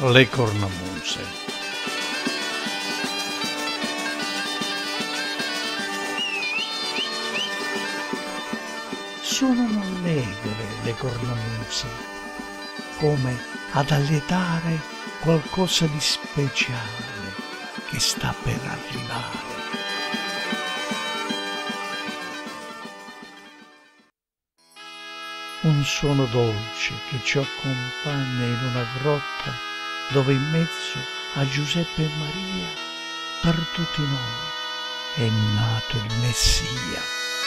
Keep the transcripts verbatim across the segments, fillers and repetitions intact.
le cornamuse. Suonano allegre le cornamuse, come ad allietare qualcosa di speciale che sta per arrivare. Un suono dolce che ci accompagna in una grotta dove in mezzo a Giuseppe e Maria per tutti noi è nato il Messia.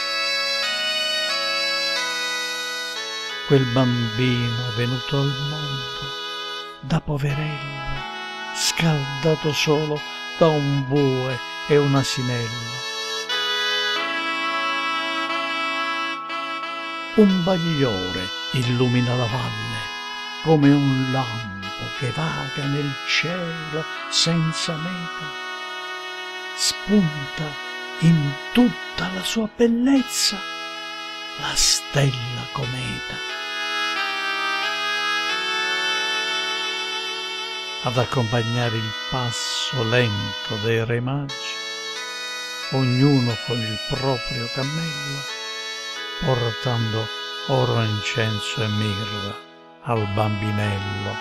Quel bambino venuto al mondo da poverello, scaldato solo da un bue e un asinello. Un bagliore illumina la valle come un lampo che vaga nel cielo senza meta. Spunta in tutta la sua bellezza la stella cometa. Ad accompagnare il passo lento dei re magi, ognuno con il proprio cammello, portando oro, incenso e mirra al bambinello.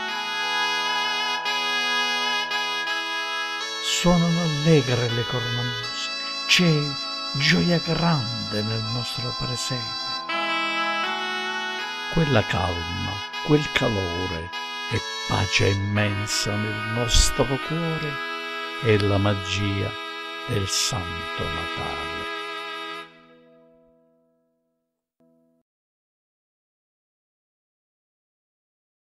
Suonano allegre le cornamuse, c'è gioia grande nel nostro presepe. Quella calma, quel calore e pace immensa nel nostro cuore è la magia del Santo Natale.